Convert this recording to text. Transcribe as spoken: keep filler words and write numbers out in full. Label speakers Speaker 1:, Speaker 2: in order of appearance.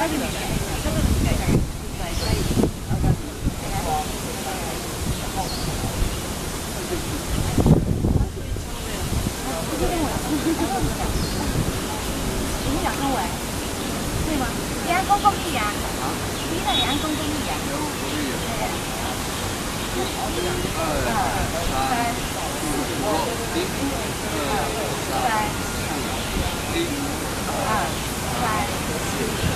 Speaker 1: 它就里面，这个里面，对，所以。你两公位，对吗？两公公一样，你那两公公一样。二三四五三四二三四